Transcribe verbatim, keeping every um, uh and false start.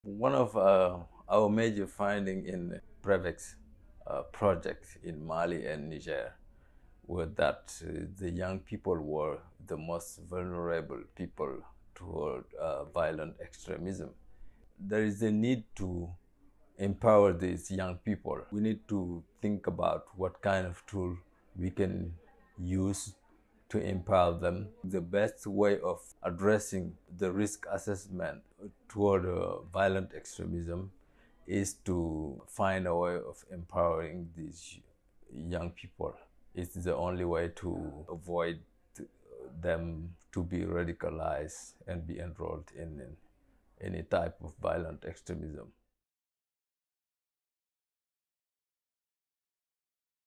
One of uh, our major findings in PREVEX uh, project in Mali and Niger were that uh, the young people were the most vulnerable people toward uh, violent extremism. There is a need to empower these young people. We need to think about what kind of tool we can use to empower them. The best way of addressing the risk assessment toward uh, violent extremism is to find a way of empowering these young people. It's the only way to avoid them to be radicalized and be enrolled in any type of violent extremism.